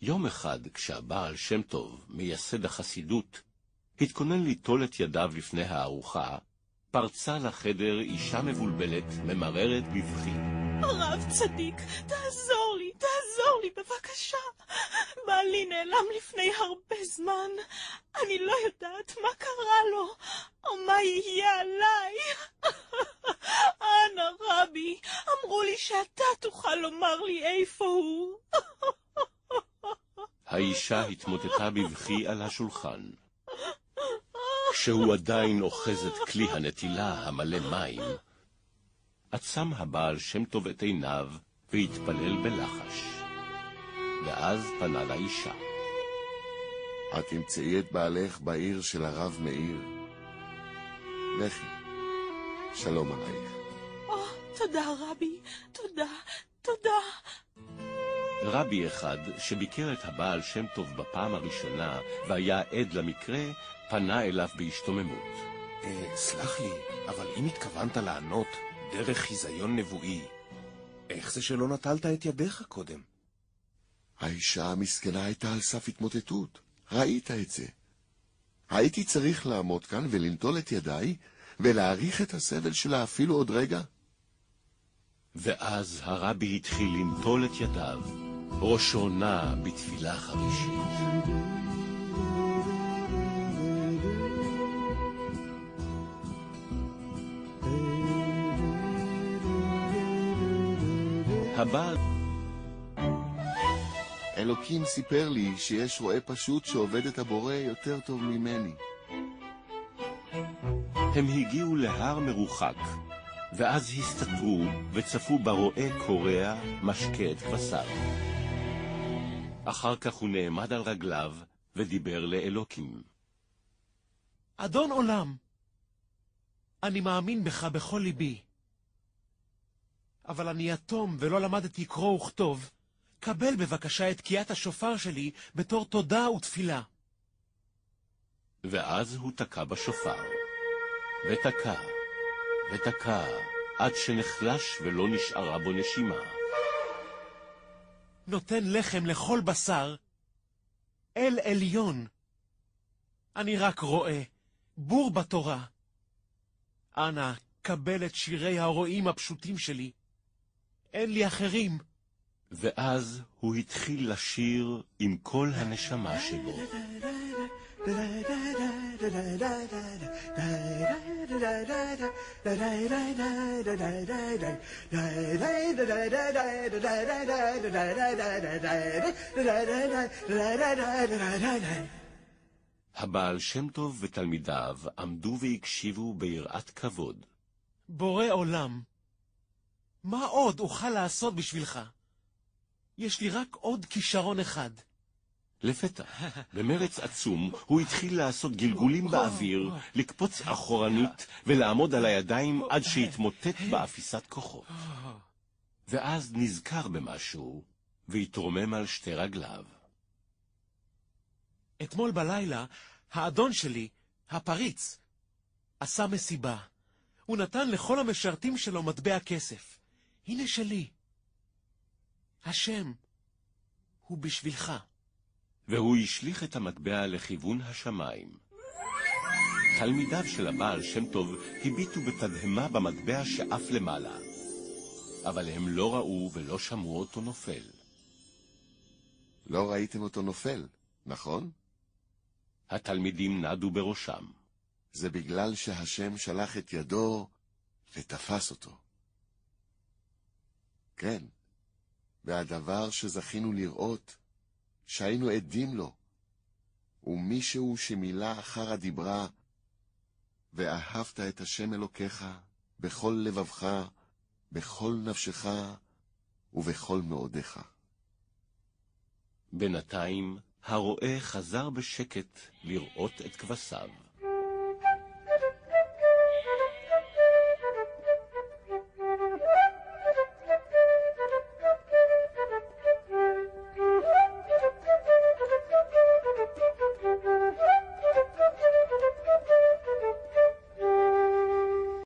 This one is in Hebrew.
יום אחד, כשהבעל שם טוב, מייסד החסידות, התכונן ליטול את ידיו לפני הארוחה, פרצה לחדר אישה מבולבלת, ממררת בבכי. הרב צדיק, תעזור לי בבקשה. בעלי נעלם לפני הרבה זמן. אני לא יודעת מה קרה לו, או מה יהיה עליי. אנא רבי, אמרו לי שאתה תוכל לומר לי איפה הוא. האישה התמוטטה בבכי על השולחן. כשהוא עדיין אוחז את כלי הנטילה המלא מים, עצם הבעל שם טוב את עיניו והתפלל בלחש. ואז פנה לאישה. את תמצאי את בעלך בעיר של הרב מאיר. לכי, שלום עלייך. תודה רבי, תודה. רבי אחד שביקר את הבעל שם טוב בפעם הראשונה והיה עד למקרה, פנה אליו בהשתוממות. סלח לי, אבל אם התכוונת לענות דרך חיזיון נבואי, איך זה שלא נטלת את ידיך קודם? האישה המסכנה הייתה על סף התמוטטות. ראית את זה. הייתי צריך לעמוד כאן ולנטול את ידיי ולהעריך את הסבל שלה אפילו עוד רגע. ואז הרבי התחיל לנטול את ידיו, ראשו נע בתפילה חרישית. הבעל אלוקים סיפר לי שיש רועה פשוט שעובד את הבורא יותר טוב ממני. הם הגיעו להר מרוחק, ואז הסתתרו וצפו ברועה קורע משקה את כבשיו. אחר כך הוא נעמד על רגליו ודיבר לאלוקים. אדון עולם, אני מאמין בך בכל ליבי. אבל אני יתום ולא למדתי קרוא וכתוב. קבל בבקשה את תקיעת השופר שלי בתור תודה ותפילה. ואז הוא תקע בשופר, ותקע, עד שנחלש ולא נשארה בו נשימה. נותן לחם לכל בשר, אל עליון. אני רק רואה, בור בתורה. אנא, קבל את שירי הרועים הפשוטים שלי. אין לי אחרים. ואז הוא התחיל לשיר עם כל הנשמה שלו. הבעל שם טוב ותלמידיו עמדו והקשיבו ביראת כבוד. בורא עולם, מה עוד אוכל לעשות בשבילך? יש לי רק עוד כישרון אחד. לפתע, במרץ עצום, הוא התחיל לעשות גלגולים באוויר, לקפוץ אחורנית ולעמוד על הידיים עד שהתמוטט באפיסת כוחו. ואז נזכר במשהו והתרומם על שתי רגליו. אתמול בלילה, האדון שלי, הפריץ, עשה מסיבה. הוא נתן לכל המשרתים שלו מטבע כסף. הנה שלי. השם הוא בשבילך. והוא השליך את המטבע לכיוון השמיים. תלמידיו של הבעל שם טוב הביטו בתדהמה במטבע שאף למעלה, אבל הם לא ראו ולא שמעו אותו נופל. לא ראיתם אותו נופל, נכון? התלמידים נדו בראשם. זה בגלל שהשם שלח את ידו ותפס אותו. כן, והדבר שזכינו לראות, שהיינו עדים לו, ומישהו שמילא אחר הדיברה, ואהבת את השם אלוקיך בכל לבבך, בכל נפשך ובכל מאודיך. בינתיים הרועה חזר בשקט לראות את כבשיו.